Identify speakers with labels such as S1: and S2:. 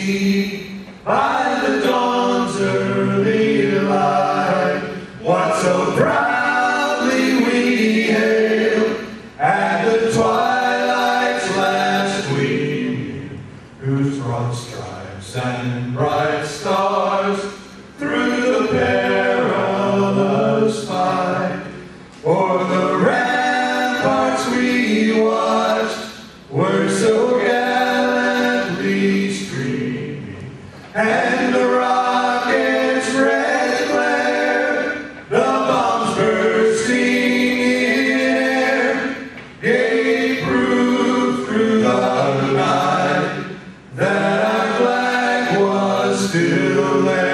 S1: see by the dawn's early light what so proudly we hailed at the twilight's last gleam, whose broad stripes and bright stars through the perilous fight o'er the ramparts we watched were so gallantly streaming, and the rocket's red glare, the bombs bursting in air, gave proof through the night that our flag was still there.